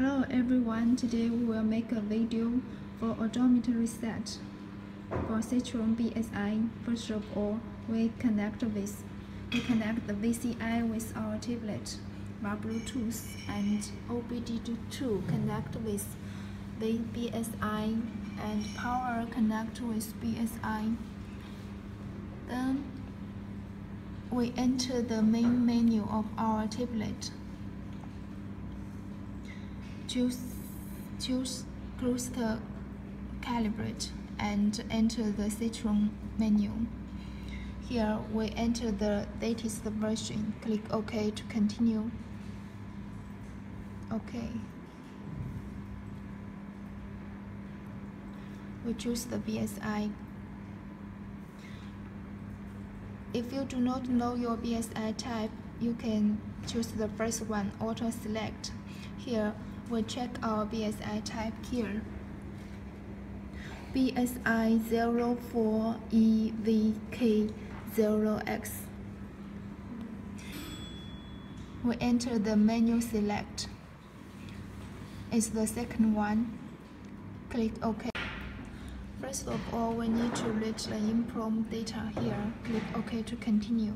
Hello everyone, today we will make a video for odometer reset. For Citroen BSI, first of all, we connect the VCI with our tablet via Bluetooth, and OBD2 connect with the BSI, and power connect with BSI. Then we enter the main menu of our tablet. Choose cluster calibrate and enter the Citroen menu. Here we enter the latest version. Click OK to continue. OK. We choose the BSI. If you do not know your BSI type, you can choose the first one, Auto Select. Here we check our BSI type here. BSI 04EVK0X. We enter the menu select. It's the second one. Click OK. First of all, we need to read the EEPROM data here. Click OK to continue.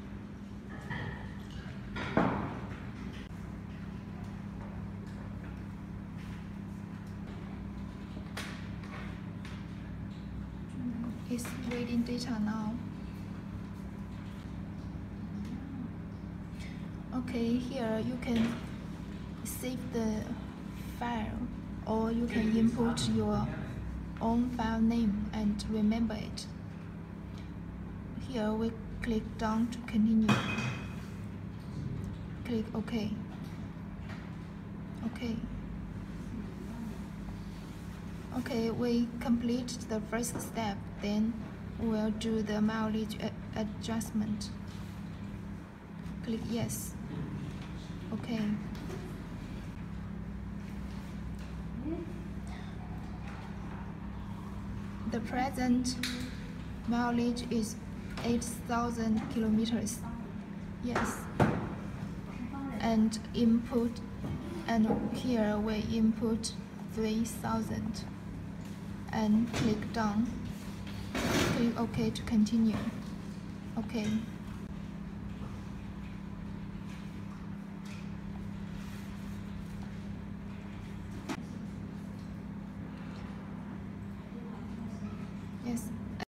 It's reading data now. Okay, here you can save the file, or you can input your own file name and remember it. Here we click down to continue. Click OK. OK. Okay, we complete the first step, then we'll do the mileage adjustment. Click yes. Okay. The present mileage is 8,000 kilometers. Yes. And input, and here we input 3,000. And click done. Click OK to continue. OK.